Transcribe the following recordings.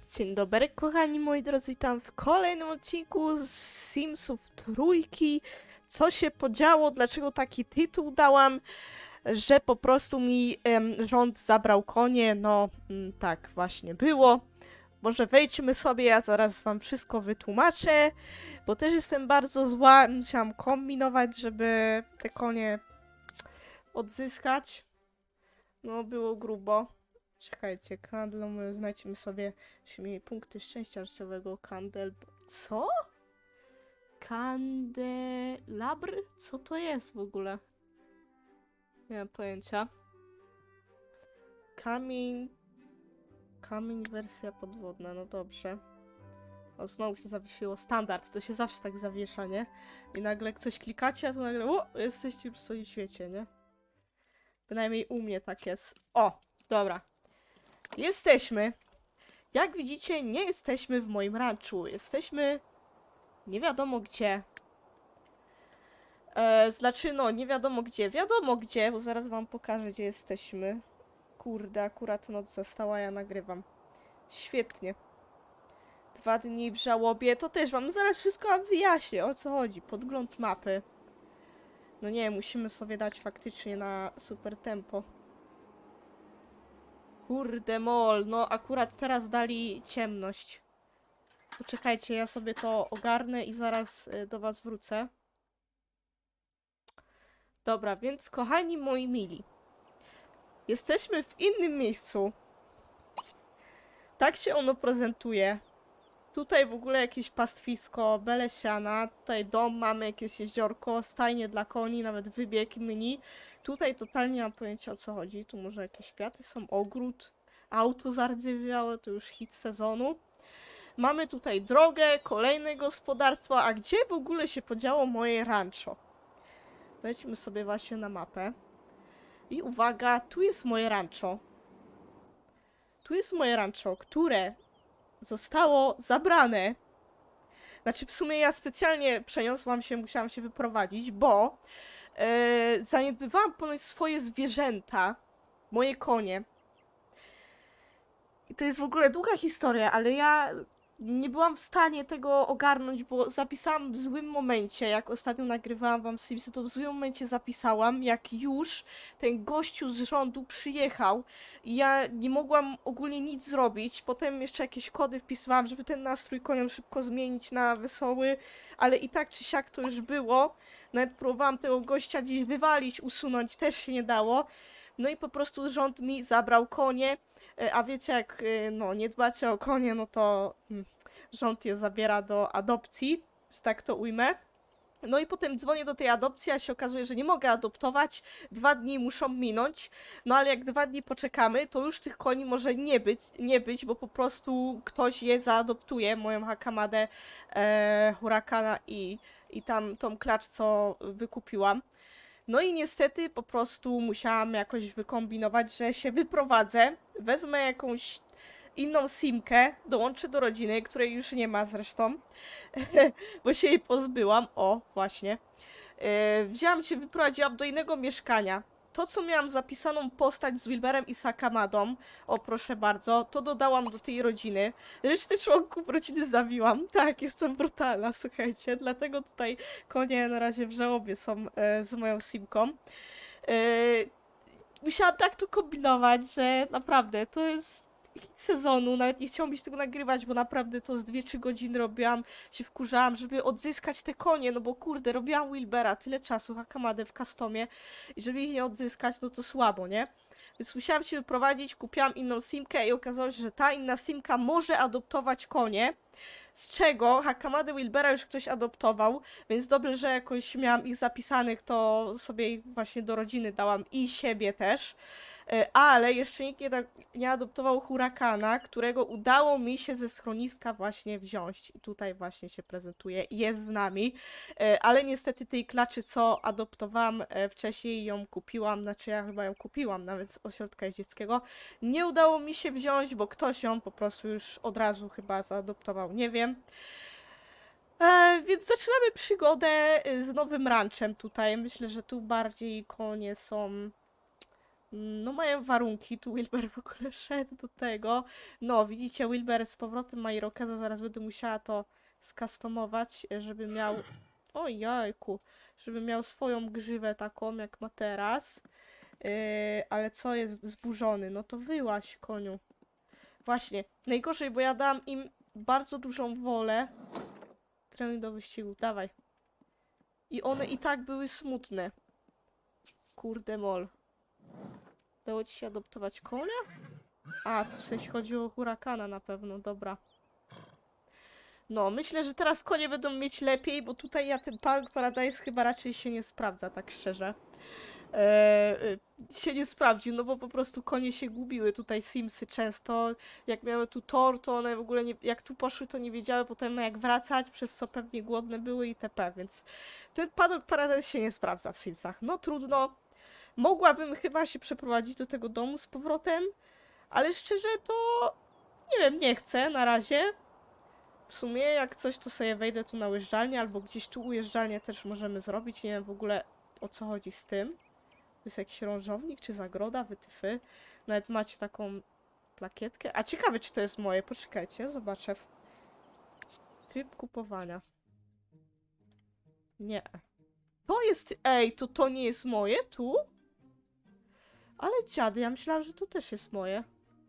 Dzień dobry, kochani moi drodzy, witam w kolejnym odcinku z Simsów Trójki. Co się podziało, dlaczego taki tytuł dałam, że po prostu mi rząd zabrał konie, no tak właśnie było. Może wejdźmy sobie, ja zaraz wam wszystko wytłumaczę, bo też jestem bardzo zła, musiałam kombinować, żeby te konie odzyskać. No, było grubo. Czekajcie, kandel, znajdźmy sobie punkty szczęścia życiowego, kandel... Co? Kandelabr? Co to jest w ogóle? Nie mam pojęcia. Kamień... Kamień wersja podwodna, no dobrze. O, znowu się zawiesiło. Standard, to się zawsze tak zawiesza, nie? I nagle jak coś klikacie, a to nagle jesteście już w swoim świecie, nie? Bynajmniej u mnie tak jest. O, dobra. Jesteśmy. Jak widzicie, nie jesteśmy w moim ranczu. Jesteśmy nie wiadomo gdzie. Znaczy, no, nie wiadomo gdzie. Wiadomo gdzie, bo zaraz wam pokażę, gdzie jesteśmy. Kurde, akurat noc została, ja nagrywam. Świetnie. 2 dni w żałobie, to też wam zaraz wszystko wam wyjaśnię, o co chodzi. Podgląd mapy. No nie, musimy sobie dać faktycznie na super tempo. Kurde mol, no akurat teraz dali ciemność. Poczekajcie, ja sobie to ogarnę i zaraz do was wrócę. Dobra, więc kochani moi mili. Jesteśmy w innym miejscu. Tak się ono prezentuje. Tutaj w ogóle jakieś pastwisko, belesiana. Tutaj dom, mamy jakieś jeziorko, stajnie dla koni, nawet wybieg mini. Tutaj totalnie nie mam pojęcia o co chodzi. Tu może jakieś kwiaty są, ogród. Auto zardzewiałe, to już hit sezonu. Mamy tutaj drogę, kolejne gospodarstwo, a gdzie w ogóle się podziało moje rancho? Wejdźmy sobie właśnie na mapę. I uwaga, tu jest moje rancho. Tu jest moje rancho, które zostało zabrane. Znaczy w sumie ja specjalnie przeniosłam się, musiałam się wyprowadzić, bo zaniedbywałam ponoć swoje zwierzęta, moje konie. I to jest w ogóle długa historia, ale ja nie byłam w stanie tego ogarnąć, bo zapisałam w złym momencie, jak ostatnio nagrywałam wam Simsy, to w złym momencie zapisałam, jak już ten gościu z rządu przyjechał i ja nie mogłam ogólnie nic zrobić, potem jeszcze jakieś kody wpisywałam, żeby ten nastrój koniom szybko zmienić na wesoły, ale i tak czy siak to już było, nawet próbowałam tego gościa gdzieś wywalić, usunąć, też się nie dało. No i po prostu rząd mi zabrał konie, a wiecie jak no, nie dbacie o konie, no to rząd je zabiera do adopcji, że tak to ujmę. No i potem dzwonię do tej adopcji, a się okazuje, że nie mogę adoptować, 2 dni muszą minąć, no ale jak 2 dni poczekamy, to już tych koni może nie być, bo po prostu ktoś je zaadoptuje, moją Hakamadę, Hurakana i tam tą klacz, co wykupiłam. No i niestety po prostu musiałam jakoś wykombinować, że się wyprowadzę, wezmę jakąś inną simkę, dołączę do rodziny, której już nie ma zresztą, bo się jej pozbyłam. O, właśnie. Wzięłam się, wyprowadziłam do innego mieszkania. To, co miałam zapisaną postać z Wilberem i Sakamadą, o proszę bardzo, to dodałam do tej rodziny. Resztę członków rodziny zabiłam. Tak, jestem brutalna, słuchajcie. Dlatego tutaj konie na razie w żałobie są z moją simką. Musiałam tak to kombinować, że naprawdę to jest hit sezonu, nawet nie chciałam tego nagrywać, bo naprawdę to z 2-3 godziny robiłam, się wkurzałam, żeby odzyskać te konie, no bo kurde, robiłam Wilbera tyle czasu, Hakamadę w customie i żeby ich nie odzyskać, no to słabo, nie? Więc musiałam się wyprowadzić, kupiłam inną simkę i okazało się, że ta inna simka może adoptować konie, z czego Hakamadę Wilbera już ktoś adoptował, więc dobrze, że jakoś miałam ich zapisanych, to sobie ich właśnie do rodziny dałam i siebie też. Ale jeszcze nikt nie adoptował Hurakana, którego udało mi się ze schroniska właśnie wziąć. I tutaj właśnie się prezentuje, jest z nami. Ale niestety tej klaczy, co adoptowałam wcześniej, ją kupiłam, znaczy ja chyba ją kupiłam nawet z ośrodka jeździeckiego, nie udało mi się wziąć, bo ktoś ją po prostu już od razu chyba zaadoptował, nie wiem. Więc zaczynamy przygodę z nowym ranchem tutaj. Myślę, że tu bardziej konie są No mają warunki, tu Wilber w ogóle szedł do tego. No, widzicie, Wilber z powrotem ma Irokeza, zaraz będę musiała to skustomować, żeby miał... O jajku, żeby miał swoją grzywę taką, jak ma teraz. Ale co jest zburzony? No to wyłaź, koniu. Właśnie, najgorzej, bo ja dam im bardzo dużą wolę. Trening do wyścigu, dawaj. I one i tak były smutne. Kurde mol. Dało ci się adoptować konia? A, to w sensie chodzi o hurakana na pewno, dobra. No, myślę, że teraz konie będą mieć lepiej, bo tutaj ja ten Park Paradise chyba raczej się nie sprawdza, tak szczerze. Się nie sprawdził, no bo po prostu konie się gubiły tutaj, Simsy często. Jak miały tu tor, to one w ogóle nie, jak tu poszły, to nie wiedziały potem jak wracać, przez co pewnie głodne były itp., więc ten Paddock Paradise się nie sprawdza w Simsach. No trudno. Mogłabym chyba się przeprowadzić do tego domu z powrotem, ale szczerze to nie wiem, nie chcę na razie. W sumie jak coś, to sobie wejdę tu na ujeżdżalnię, albo gdzieś tu ujeżdżalnię też możemy zrobić. Nie wiem w ogóle o co chodzi z tym. To jest jakiś rążownik czy zagroda, wytyfy. Nawet macie taką plakietkę. A ciekawe czy to jest moje, poczekajcie, zobaczę. Tryb kupowania. Nie. To jest, ej, to nie jest moje tu? Ale dziady, ja myślałam, że to też jest moje.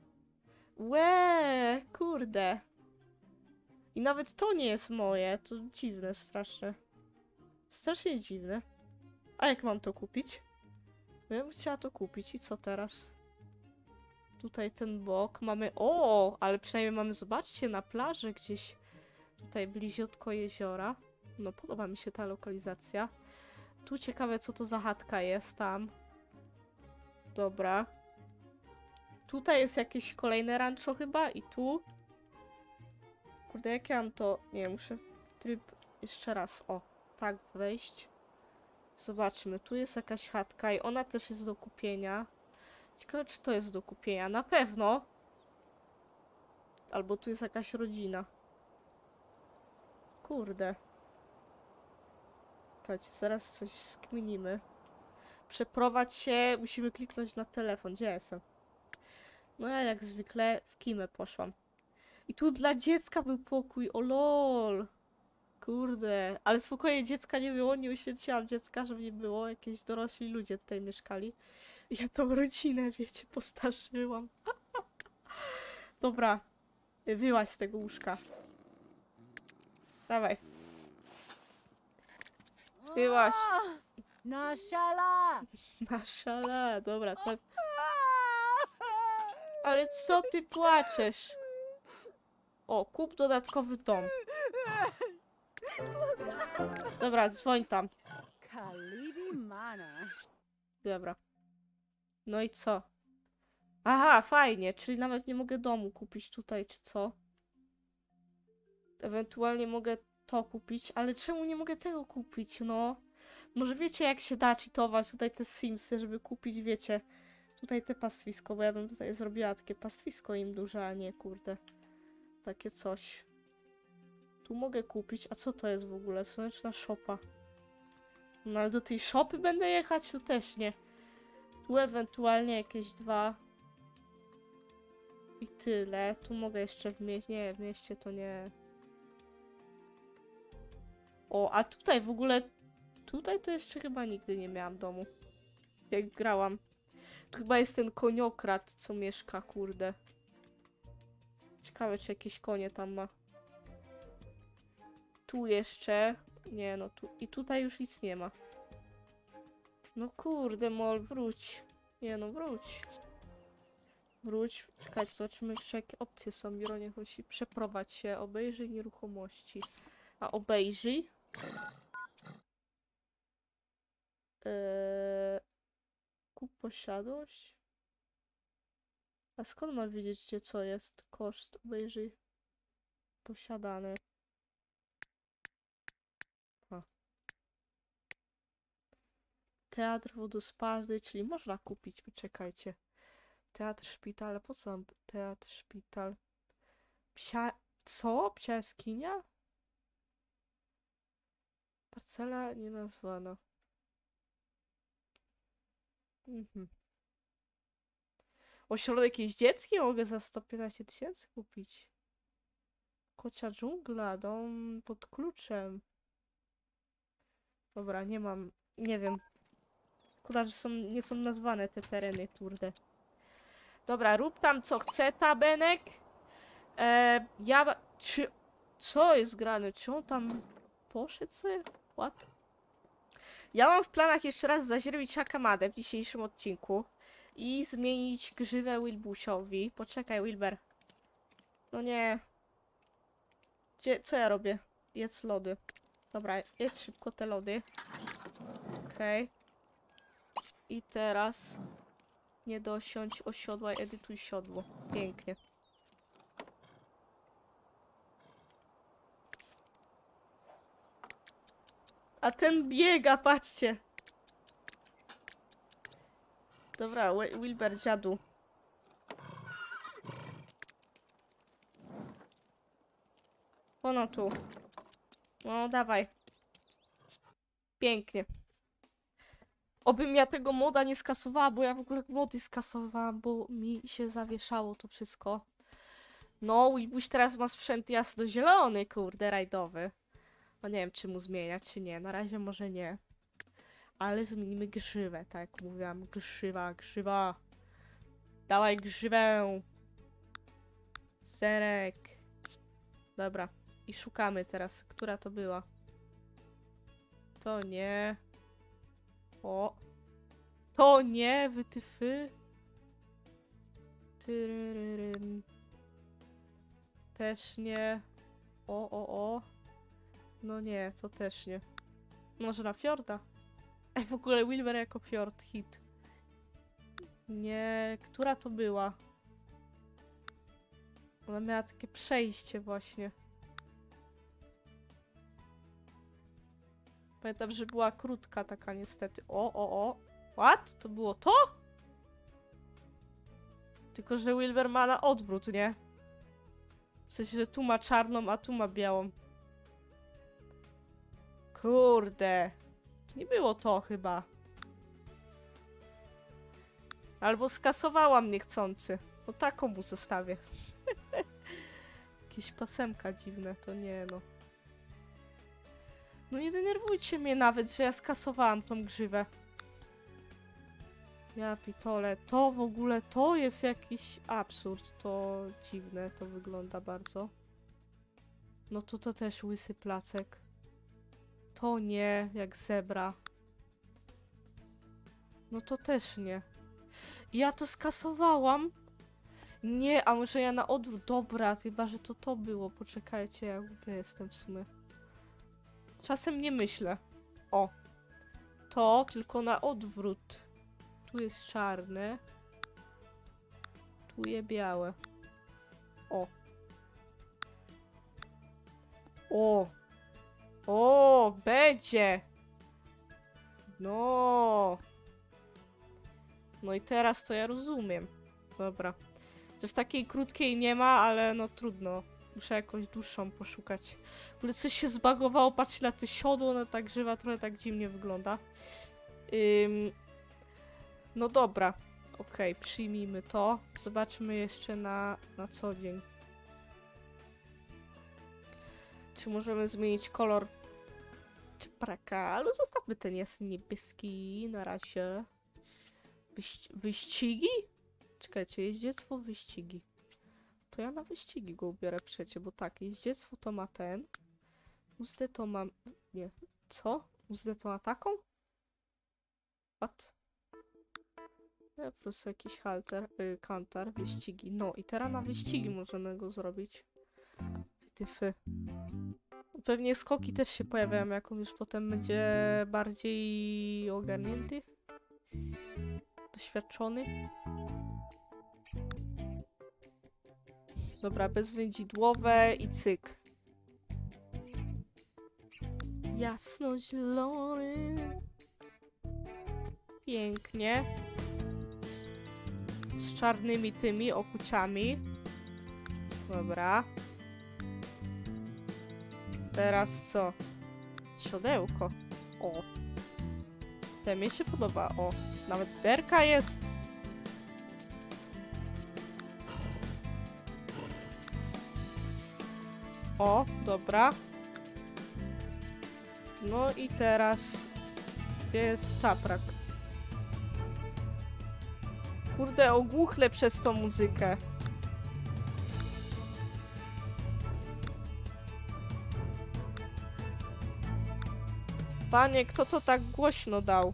Łe, kurde. I nawet to nie jest moje, to dziwne strasznie. Strasznie dziwne. A jak mam to kupić? No ja bym chciała to kupić i co teraz? Tutaj ten bok mamy... O, ale przynajmniej mamy, zobaczcie, na plaży gdzieś. Tutaj bliziutko jeziora. No podoba mi się ta lokalizacja. Tu ciekawe co to za chatka jest tam. Dobra. Tutaj jest jakieś kolejne rancho chyba i tu. Kurde, jak ja mam to... Nie, muszę tryb jeszcze raz. O, tak wejść. Zobaczmy, tu jest jakaś chatka i ona też jest do kupienia. Ciekawe, czy to jest do kupienia. Na pewno. Albo tu jest jakaś rodzina. Kurde. Słuchajcie, zaraz coś skminimy. Przeprowadź się, musimy kliknąć na telefon. Gdzie ja jestem? No ja jak zwykle w kimę poszłam. I tu dla dziecka był pokój, o lol. Kurde, ale spokojnie dziecka nie było, nie uświęciłam dziecka, żeby nie było. Jakieś dorośli ludzie tutaj mieszkali. Ja tą rodzinę, wiecie, postarzyłam. Dobra, wyłaź z tego łóżka. Dawaj. Wyłaź. Nashala! Maszala, dobra, tak. Ale co ty płaczesz? O, kup dodatkowy dom. Dobra, dzwoń tam. Kalibi mana. Dobra. No i co? Aha, fajnie, czyli nawet nie mogę domu kupić tutaj, czy co? Ewentualnie mogę to kupić, ale czemu nie mogę tego kupić, no? Może wiecie, jak się da cheatować tutaj te Simsy, żeby kupić, wiecie, tutaj te pastwisko, bo ja bym tutaj zrobiła takie pastwisko im duże, a nie, kurde, takie coś. Tu mogę kupić, a co to jest w ogóle? Słoneczna szopa. No ale do tej szopy będę jechać? To też nie. Tu ewentualnie jakieś dwa. I tyle. Tu mogę jeszcze w mieście. Nie, w mieście to nie. O, a tutaj w ogóle... Tutaj to jeszcze chyba nigdy nie miałam domu. Jak grałam. Tu chyba jest ten koniokrat, co mieszka, kurde. Ciekawe, czy jakieś konie tam ma. Tu jeszcze... Nie, no tu... I tutaj już nic nie ma. No kurde, mol, wróć. Nie no, wróć. Wróć. Czekajcie, zobaczymy jeszcze jakie opcje są. Biuro niech musi przeprowadź się. Obejrzyj nieruchomości. A obejrzyj? Kup posiadłość? A skąd mam wiedzieć, gdzie co jest? Koszt. Obejrzyj. Posiadane. A. Teatr wodospadny, czyli można kupić. Poczekajcie. Teatr szpital, ale po co nam teatr szpital? Psia... Co? Psia jaskinia? Parcela nie nazwana. Mhm. Ośrodek jeździecki mogę za 115 000 kupić. Kocia dżungla, dom pod kluczem. Dobra, nie mam, nie wiem. Szkoda, że nie są nazwane te tereny, kurde. Dobra, rób tam co chce, tabenek. Co jest grane? Czy on tam poszedł sobie? What? Ja mam w planach jeszcze raz zaźrobić Hakamadę w dzisiejszym odcinku. I zmienić grzywę Wilbusiowi. Poczekaj, Wilber. No nie. Co ja robię? Jedz lody. Dobra, jedz szybko te lody. Okej. I teraz nie dosiądź osiodła i edytuj siodło. Pięknie. A ten biega, patrzcie. Dobra, Wilber, dziadu. Ono tu. No, dawaj. Pięknie. Obym ja tego moda nie skasowała, bo ja w ogóle mody skasowałam, bo mi się zawieszało to wszystko. No, Wilbuś teraz ma sprzęt jasno-zielony, kurde, rajdowy. No nie wiem, czy mu zmieniać, czy nie. Na razie może nie. Ale zmienimy grzywę, tak jak mówiłam. Grzywa. Dawaj grzywę. Serek. Dobra. I szukamy teraz, która to była. To nie. O. To nie, wytyfy. Tyryrym. Też nie. O. No nie, to też nie. Może na Fjorda? Ej, w ogóle Wilber jako Fjord hit. Nie, która to była? Ona miała takie przejście właśnie. Pamiętam, że była krótka taka niestety. O. What? To było to? Tylko, że Wilber ma na odwrót, nie? W sensie, że tu ma czarną, a tu ma białą. Kurde. To nie było to chyba. Albo skasowałam niechcący. No taką mu zostawię. Jakieś pasemka dziwne, to nie no. No nie denerwujcie mnie nawet, że ja skasowałam tą grzywę. Ja pitole, to w ogóle, to jest jakiś absurd, to dziwne, to wygląda bardzo. No to też łysy placek. To nie, jak zebra. No to też nie. Ja to skasowałam. Nie, a może ja na odwrót. Dobra, chyba, że to było. Poczekajcie, ja głupia jestem w sumie. Czasem nie myślę. O. To, tylko na odwrót. Tu jest czarne. Tu jest białe. O. O, będzie. No. No i teraz to ja rozumiem. Dobra. Też takiej krótkiej nie ma, ale no trudno. Muszę jakąś dłuższą poszukać. W ogóle coś się zbagowało, patrzcie na te siodło, no tak grzywa trochę tak dziwnie wygląda. No dobra. Okej, przyjmijmy to. Zobaczmy jeszcze na co dzień. Czy możemy zmienić kolor czpraka? Ale zostawmy ten jasny niebieski na razie. Wyścigi? Czekajcie, jeździectwo, wyścigi. To ja na wyścigi go ubiorę przecie, bo tak, jeździectwo to ma ten. Uzdę to mam... Nie. Co? Uzdę to ma taką? What? Ja po prostu jakiś kantar, wyścigi. No i teraz na wyścigi możemy go zrobić. Wytyfy. Pewnie skoki też się pojawiają, jak on już potem będzie bardziej ogarnięty. Doświadczony. Dobra, bezwędzidłowe i cyk. Jasno-zielony. Pięknie. Z czarnymi tymi okuciami. Dobra. Teraz co? Siodełko. O. Te mi się podoba. O. Nawet derka jest. O, dobra. No i teraz... Gdzie jest czaprak? Kurde, ogłuchlę przez tą muzykę. Panie, kto to tak głośno dał?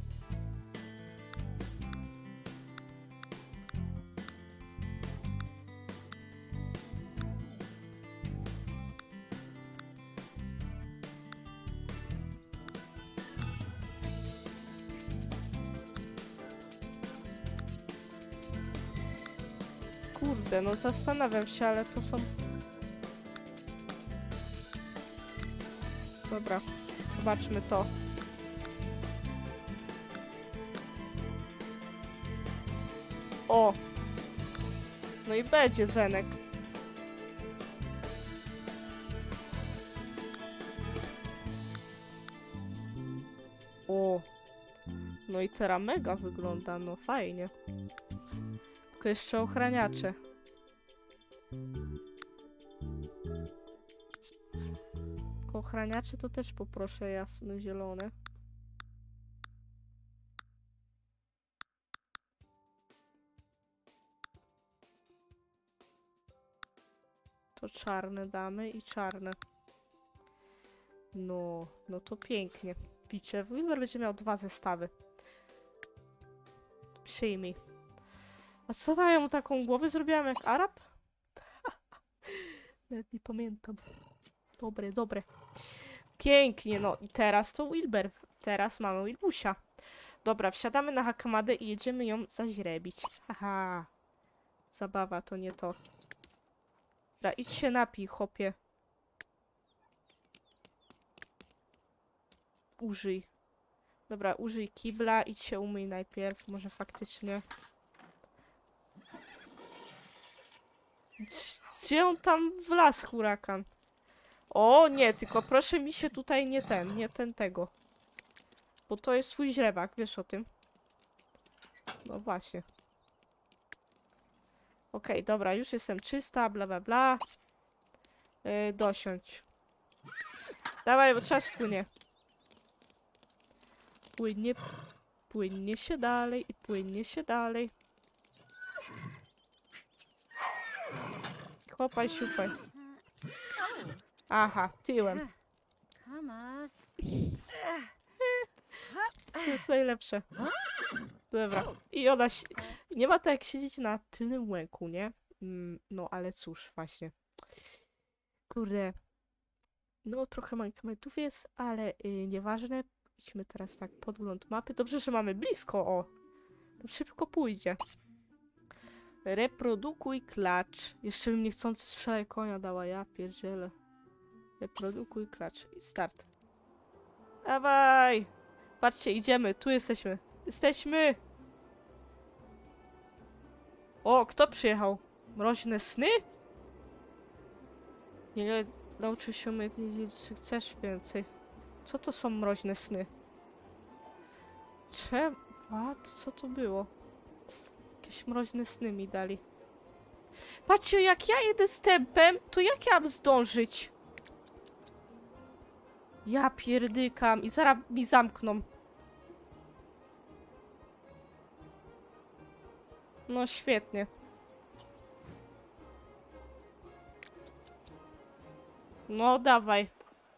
Kurde, no zastanawiam się, ale to są... Dobra, zobaczmy to. O! No i będzie Zenek. O! No i teraz mega wygląda, no fajnie. Tylko jeszcze ochraniacze. Tylko ochraniacze to też poproszę jasno-zielone. To czarne damy i czarne. No, no to pięknie. Picie. Wilber będzie miał 2 zestawy. Przyjmij. A co tam ja mu taką głowę zrobiłam jak Arab? Nawet nie pamiętam. Dobre, dobre. Pięknie, no i teraz to Wilber. Teraz mamy Wilbusia. Dobra, wsiadamy na Hakamadę i jedziemy ją zaźrebić. Aha. Zabawa, to nie to. Dobra, idź się napij, chłopie. Użyj. Dobra, użyj kibla, idź się umyj najpierw, może faktycznie. Gdzie on tam wlazł, hurakan? O nie, tylko proszę mi się tutaj nie ten tego. Bo to jest swój źrebak, wiesz o tym? No właśnie. Okej, dobra, już jestem czysta, bla bla bla. Dosiądź. Dawaj, bo czas płynie. Płynie, płynie się dalej i płynie się dalej. Chopaj, siupaj. Aha, tyłem. Come on. To jest najlepsze. Dobra. I ona się... Nie ma to jak siedzieć na tylnym łęku, nie? No ale cóż, właśnie. Kurde. No trochę mankamentów jest, ale nieważne. Idźmy teraz tak podgląd mapy. Dobrze, że mamy blisko, o. To szybko pójdzie. Reprodukuj klacz. Jeszcze bym niechcący strzelaj konia dała, ja pierdzielę. Reprodukuj klacz. I start. Dawaj! Patrzcie, idziemy, tu jesteśmy. Jesteśmy! O, kto przyjechał? Mroźne sny? Nie, nauczył się umiejętności, czy chcesz więcej. Co to są mroźne sny? What? Co to było? Jakieś mroźne sny mi dali. Patrzcie, jak ja jedę z tempem, to jak ja mam zdążyć? Ja pierdykam i zaraz mi zamkną. No świetnie. No dawaj.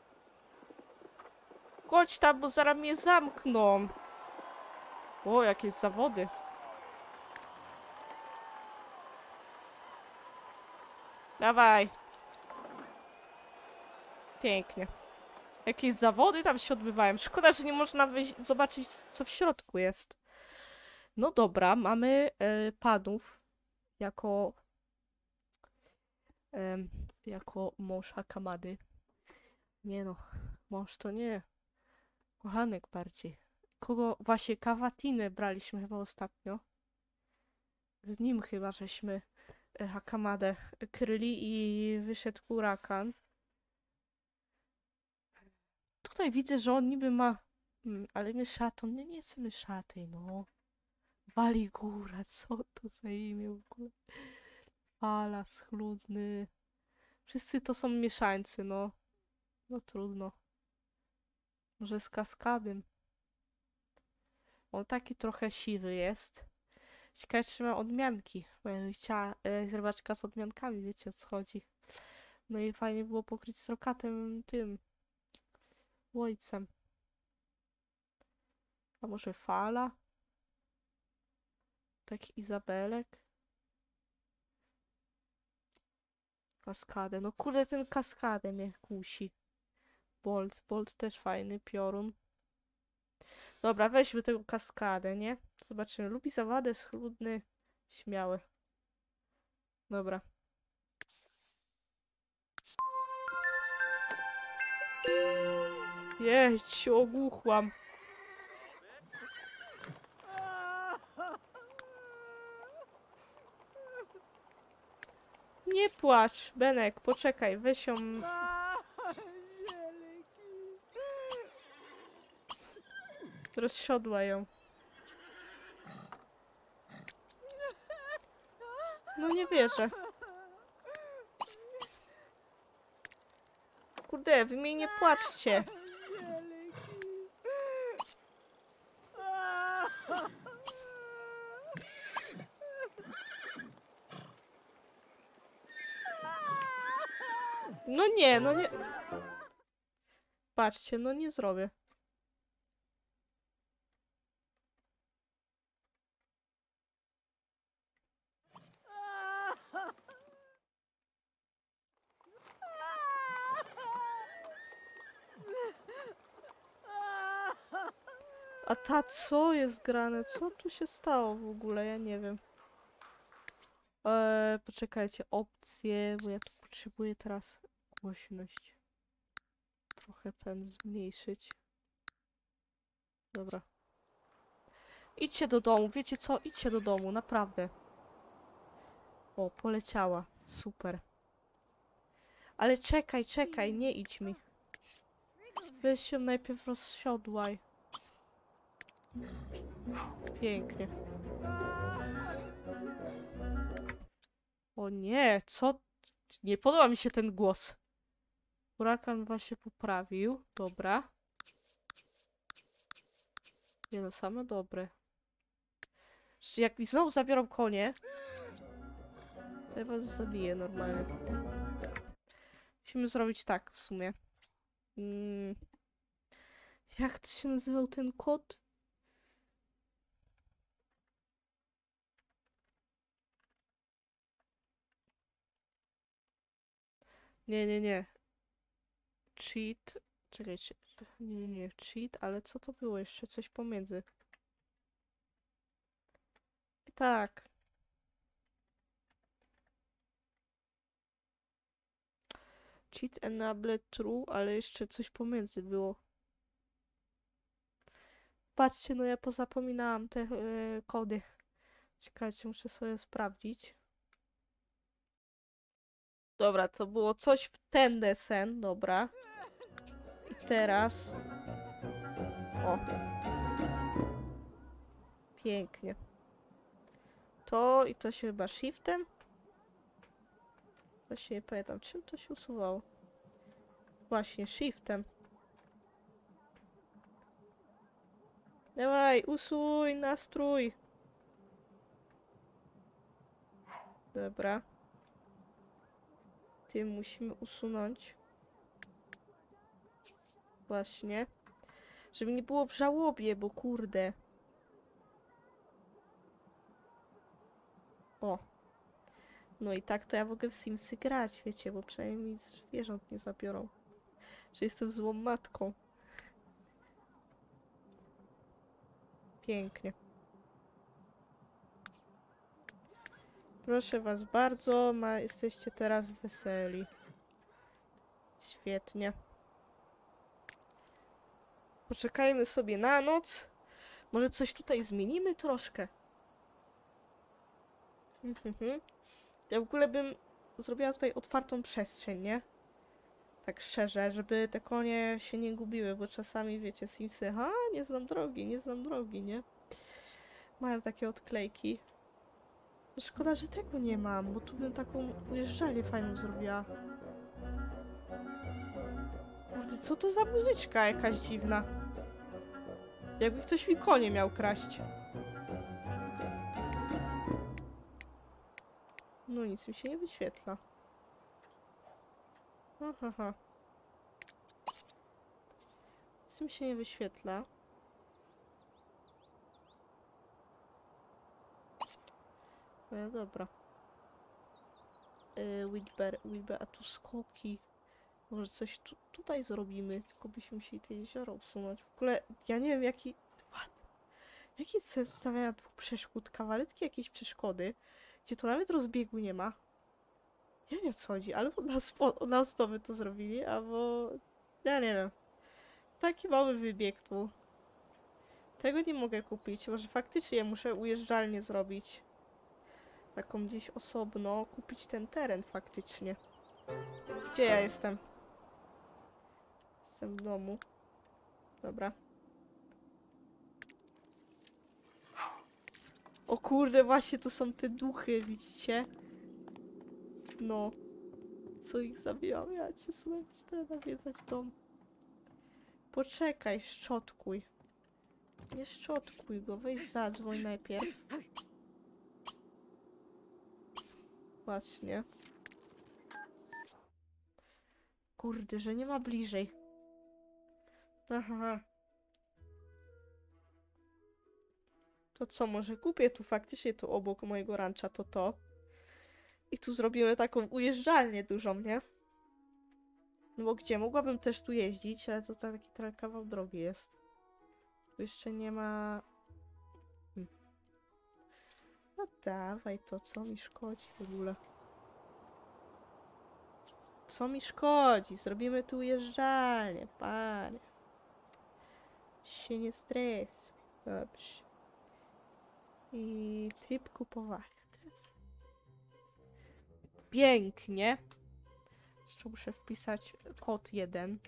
Chodź tam, bo zaraz mnie zamkną. O, jakieś zawody. Dawaj. Pięknie. Jakieś zawody tam się odbywają. Szkoda, że nie można zobaczyć, co w środku jest. No dobra, mamy panów jako jako mąż Hakamady. Nie no, mąż to nie. Kochanek bardziej. Kogo? Właśnie Kawatinę braliśmy chyba ostatnio. Z nim chyba żeśmy Hakamadę kryli i wyszedł hurakan. Tutaj widzę, że on niby ma... ale my szatą. Nie chcemy szaty, no. Wali góra, co to za imię w ogóle? Fala, schludny. Wszyscy to są mieszańcy, no. No trudno. Może z kaskadem. On taki trochę siwy jest. Ciekawe, czy ma odmianki. Bo ja bym chciała zerwaczka z odmiankami, wiecie o co chodzi. No i fajnie było pokryć strokatem tym ojcem. A może fala? Taki Izabelek? Kaskadę. No kurde, ten kaskadę mnie kusi. Bolt. Bolt też fajny. Piorun. Dobra, weźmy tego kaskadę, nie? Zobaczymy. Lubi zawadę, schludny, śmiały. Dobra. Jeźdź, się ogłuchłam. Nie płacz, Benek, poczekaj, weź ją. Rozsiodła ją. No nie wierzę. Kurde, wy mnie nie płaczcie. No nie, no nie. Patrzcie, no nie zrobię. A ta co jest grane? Co tu się stało w ogóle? Ja nie wiem. Poczekajcie, opcje, bo ja tu potrzebuję teraz głośność. Trochę ten zmniejszyć. Dobra. Idźcie do domu, wiecie co? Idźcie do domu, naprawdę. O, poleciała. Super. Ale czekaj, czekaj, nie idź mi. Weź się najpierw rozsiodłaj. Pięknie. O nie, co? Nie podoba mi się ten głos. Hurakan właśnie poprawił. Dobra. Nie no, same dobre. Jak mi znowu zabiorą konie, to ja was zabiję normalnie. Musimy zrobić tak w sumie. Jak to się nazywał ten kot? Nie, nie, nie. Cheat. Czekajcie. Nie, nie, nie. Cheat, ale co to było jeszcze? Coś pomiędzy. Tak. Cheat enable true, ale jeszcze coś pomiędzy było. Patrzcie, no ja pozapominałam te kody. Czekajcie, muszę sobie sprawdzić. Dobra, to było coś w ten desen, dobra. I teraz... O. Pięknie. To i to się chyba shiftem? Właśnie nie pamiętam, czym to się usuwało. Właśnie, shiftem. Dawaj, usuń nastrój. Dobra. Tym musimy usunąć. Właśnie. Żeby nie było w żałobie, bo kurde. O. No i tak to ja mogę w Simsy grać, wiecie, bo przynajmniej mi zwierząt nie zabiorą. Że jestem złą matką. Pięknie. Proszę was bardzo, jesteście teraz weseli. Świetnie. Poczekajmy sobie na noc. Może coś tutaj zmienimy troszkę. Ja w ogóle bym zrobiła tutaj otwartą przestrzeń, nie? Tak szczerze, żeby te konie się nie gubiły, bo czasami, wiecie, Simsy, nie znam drogi, nie? Mają takie odklejki. Szkoda, że tego nie mam, bo tu bym taką ujeżdżalnię fajną zrobiła. Kurde, co to za muzyczka jakaś dziwna? Jakby ktoś mi konie miał kraść. No nic mi się nie wyświetla. Aha. Nic mi się nie wyświetla. No dobra. Wilber, a tu skoki. Może coś tutaj zrobimy, tylko byśmy musieli te jezioro usunąć. W ogóle, ja nie wiem jaki... What? Jaki jest sens ustawiania 2 przeszkód? Kawaletki jakieś przeszkody, gdzie to nawet rozbiegu nie ma. Ja nie wiem co chodzi, albo na osoby to zrobili, albo... Ja nie wiem. Taki mały wybieg tu. Tego nie mogę kupić, może faktycznie muszę ujeżdżalnię zrobić. Taką gdzieś osobno, kupić ten teren faktycznie. Gdzie ja jestem? Jestem w domu. Dobra. O kurde, właśnie to są te duchy, widzicie? No. Co ich zabiłam? Ja cię sobie chcę nawiedzać dom. Poczekaj, szczotkuj. Nie szczotkuj go, weź zadzwoń najpierw. Właśnie. Kurde, że nie ma bliżej. Aha. To co, może kupię tu faktycznie tu obok mojego rancha to. I tu zrobimy taką ujeżdżalnię dużą, nie? No bo gdzie? Mogłabym też tu jeździć, ale to taki trochę kawał drogi jest. Tu jeszcze nie ma... No dawaj to, co mi szkodzi w ogóle? Co mi szkodzi? Zrobimy tu ujeżdżalnię, panie. Się nie stresuj. Dobrze. I tryb kupowania teraz. Pięknie. Jeszcze muszę wpisać kod 1.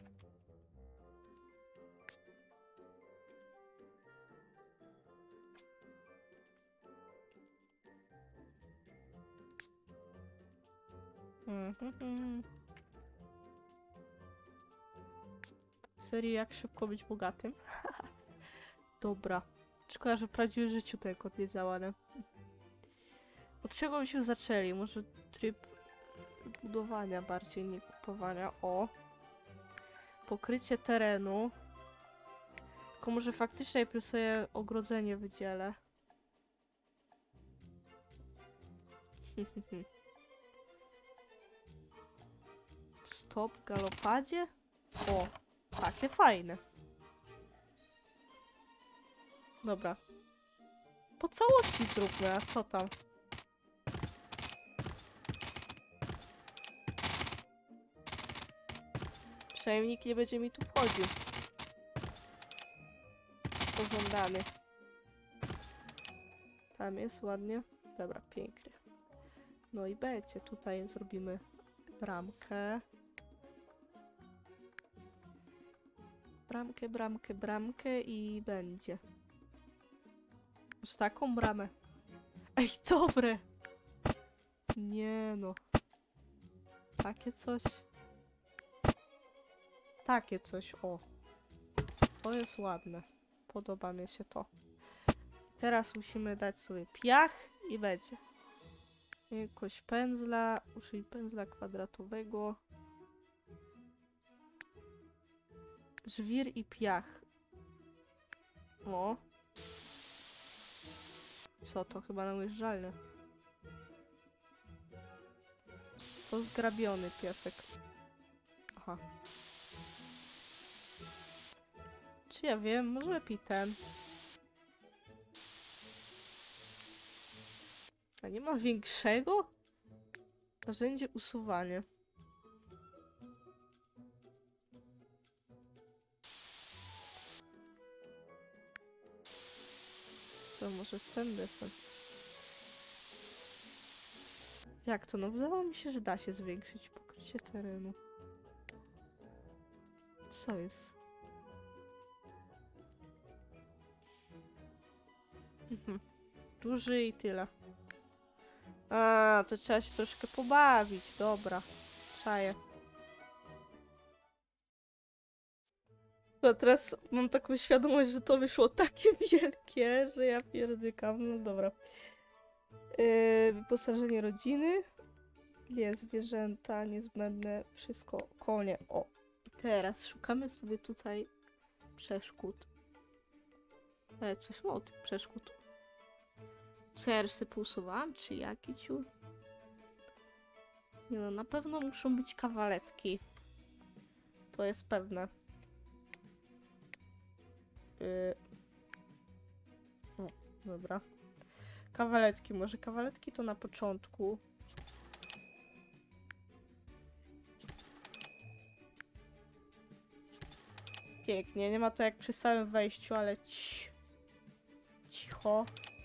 Serii jak szybko być bogatym. Dobra. Szkoda, że w prawdziwym życiu ten kod nie działa, nie? Od czego byśmy zaczęli? Może tryb budowania bardziej, nie kupowania. O! Pokrycie terenu. Tylko może faktycznie najpierw sobie ogrodzenie wydzielę. Stop w galopadzie? O! Takie fajne. Dobra. Po całości zróbmy, a co tam? Przynajmniej nikt nie będzie mi tu wchodził. Pożądany. Tam jest ładnie. Dobra, pięknie. No i będzie. Tutaj zrobimy bramkę. Bramkę i będzie. Z taką bramę. Ej, dobre! Nie no. Takie coś. Takie coś, o. To jest ładne. Podoba mi się to. Teraz musimy dać sobie piach i będzie. Jakoś pędzla. Użyj pędzla kwadratowego. Żwir i piach. O. Co to? Chyba na łyżalnię. To zgrabiony piasek. Aha. Czy ja wiem? Może lepiej ten. A nie ma większego? Narzędzie usuwanie. To może ten desen. Jak to? No wydawało mi się, że da się zwiększyć pokrycie terenu. Co jest? Duży i tyle. A, to trzeba się troszkę pobawić. Dobra. Czaję. No teraz mam taką świadomość, że to wyszło takie wielkie, że ja pierdykam. No dobra. Wyposażenie rodziny. Zwierzęta niezbędne, wszystko, konie. O, i teraz szukamy sobie tutaj przeszkód. Coś mało tych przeszkód. Co ja resztę pousuwałam? Czy jaki ciur? Nie no, na pewno muszą być kawaletki. To jest pewne. O, dobra. Kawaletki, może kawaletki to na początku. Pięknie, nie ma to jak przy samym wejściu, ale cicho.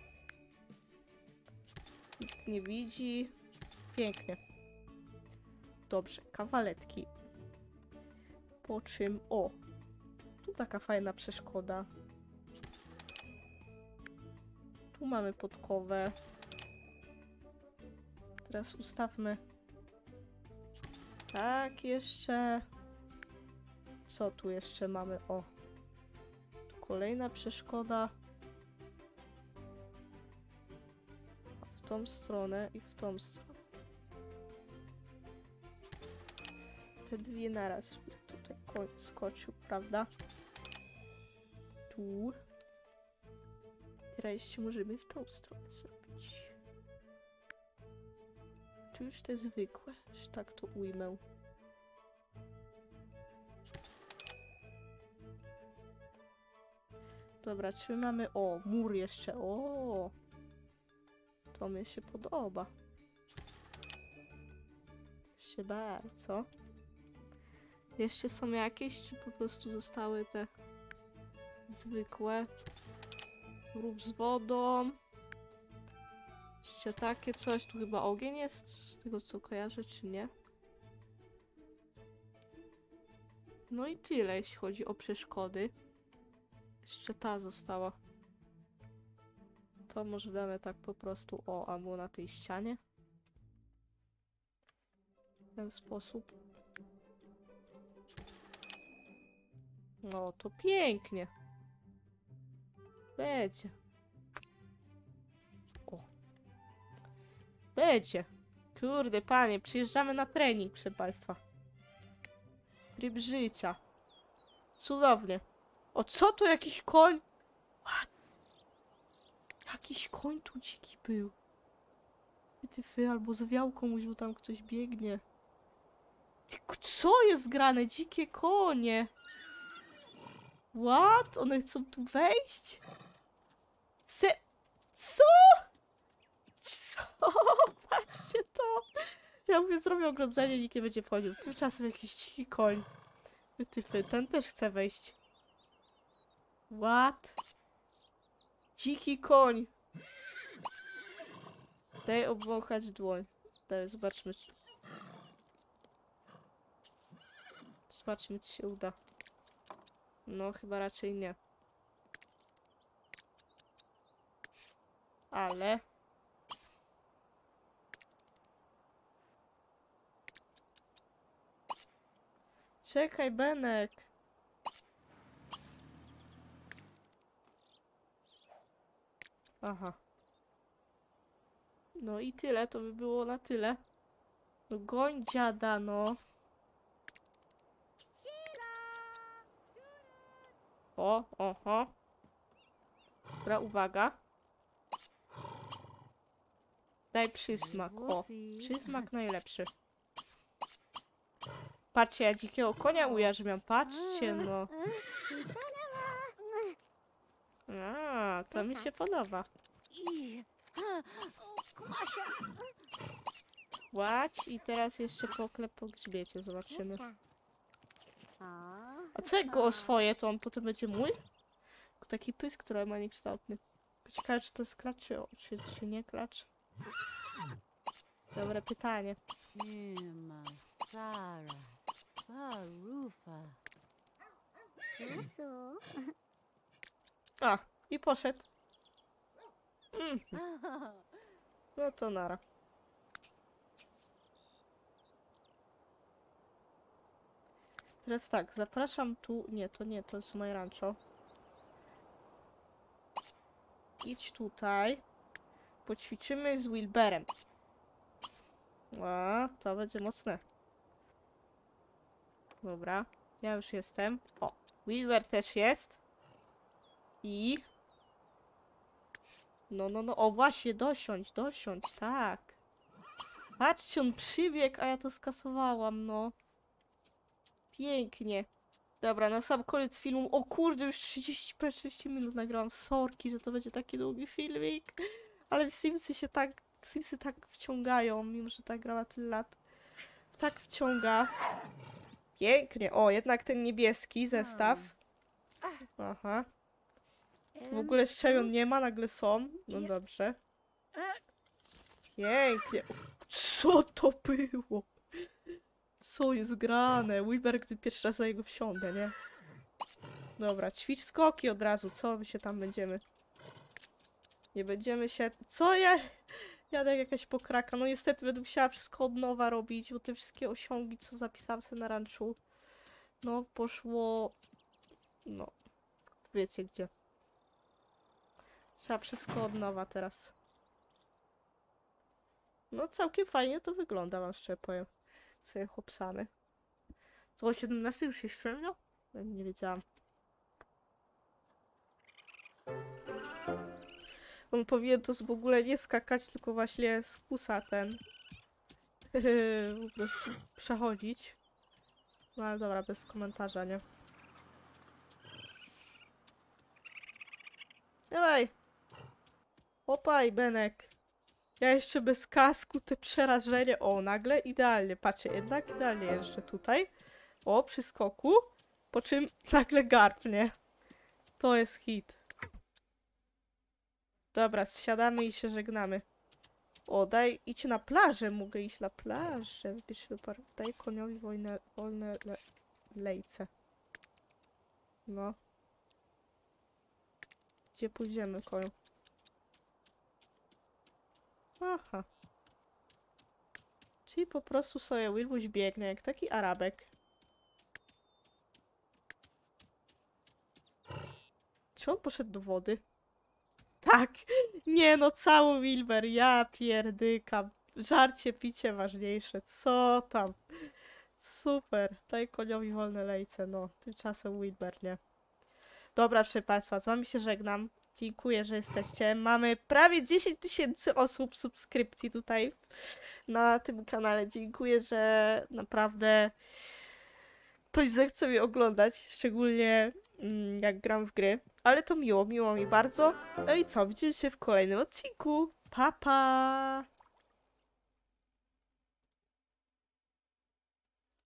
Nikt nie widzi. Pięknie. Dobrze, kawaletki. Po czym... O! Tu taka fajna przeszkoda. Tu mamy podkowę. Teraz ustawmy. Tak, jeszcze... Co tu jeszcze mamy? O! Tu kolejna przeszkoda. A w tą stronę i w tą stronę. Te dwie naraz. Tutaj koń skoczył, prawda? Tu. Teraz jeszcze możemy w tą stronę zrobić. Tu już te zwykłe, że tak to ujmę. Dobra, czy my mamy... O, mur jeszcze. O! To mi się podoba. Się bardzo. Jeszcze są jakieś, czy po prostu zostały te zwykłe? Rów z wodą. Jeszcze takie coś. Tu chyba ogień jest, z tego co kojarzę, czy nie? No i tyle, jeśli chodzi o przeszkody. Jeszcze ta została. To może damy tak po prostu, o, albo na tej ścianie. W ten sposób. No, to pięknie. Będzie. O. Będzie. Kurde, panie, przyjeżdżamy na trening, proszę państwa. Tryb życia. Cudownie. O, co tu jakiś koń? What? Jakiś koń tu dziki był. Ty, albo zwiał komuś, bo tam ktoś biegnie. Co jest grane? Dzikie konie. What? One chcą tu wejść? Co? Co? Patrzcie to. Ja mówię, zrobię ogrodzenie, nikt nie będzie wchodził. Tymczasem jakiś dziki koń. Ty, ten też chce wejść. What? Dziki koń. Daj obwąchać dłoń. Daj, zobaczmy. Zobaczmy, czy się uda. No, chyba raczej nie. Ale... Czekaj, Benek. Aha. No i tyle, to by było na tyle. No goń dziada, no. O, oho. Dobra, uwaga. Daj przysmak, o. Przysmak najlepszy. Patrzcie, ja dzikiego konia ujarzmiam, patrzcie, no. A, to mi się podoba. Łać i teraz jeszcze poklep po grzbiecie, zobaczymy. A co jak go oswoję, to on potem będzie mój? Taki pysk, który ma niekształtny. Ciekawe, czy to jest klacz, czy nie klacz? Dobre pytanie. A, i poszedł. No to nara. Teraz tak, zapraszam tu... Nie, to jest moje rancho. Idź tutaj. Poćwiczymy z Wilberem. A, to będzie mocne. Dobra, ja już jestem. O, Wilber też jest. I... No, o właśnie, dosiądź, tak. Patrzcie, on przybiegł, a ja to skasowałam, no. Pięknie. Dobra, na sam koniec filmu. O kurde, już 30 minut nagrałam. Sorki, że to będzie taki długi filmik. Ale Simsy tak wciągają, mimo że ta grała tyle lat. Tak wciąga. Pięknie. O, jednak ten niebieski zestaw. Aha. W ogóle szczemion nie ma, nagle są. No dobrze. Pięknie. Co to było? Co jest grane? Wilber, gdy pierwszy raz za jego wsiądę, nie? Dobra, ćwicz skoki od razu. Co my się tam będziemy? Nie będziemy się... Co ja... Jadę jak jakaś pokraka. No niestety będę musiała wszystko od nowa robić, bo te wszystkie osiągi, co zapisałam sobie na ranchu, no poszło... No... Wiecie gdzie. Trzeba wszystko od nowa teraz. No całkiem fajnie to wygląda, wam szczerze powiem. Sobie chłopsamy. Co, o 17 już jest szczelno? Nie wiedziałam. On powinien to w ogóle nie skakać, tylko właśnie z kusa ten. Po prostu przechodzić. No ale dobra, bez komentarza, nie? Dawaj! Opaj, Benek! Ja jeszcze bez kasku, te przerażenie. O, nagle idealnie. Patrzcie, jednak idealnie jeżdżę tutaj. O, przy skoku. Po czym nagle garpnie. To jest hit. Dobra, zsiadamy i się żegnamy. O, idź na plażę. Mogę iść na plażę. Wybierz do parku. Daj koniowi wolne lejce. No. Gdzie pójdziemy, koniu? Aha. Czyli po prostu sobie Wilbuś biegnie jak taki Arabek. Czy on poszedł do wody? Tak! Nie no, cały Wilber, ja pierdykam. Żarcie, picie ważniejsze. Co tam? Super. Daj koniowi wolne lejce, no. Tymczasem Wilber, nie? Dobra, proszę państwa, z wami się żegnam. Dziękuję, że jesteście. Mamy prawie 10 000 osób subskrypcji tutaj na tym kanale. Dziękuję, że naprawdę ktoś zechce mnie oglądać, szczególnie jak gram w gry. Ale to miło mi bardzo. No i co, widzimy się w kolejnym odcinku. Pa, pa!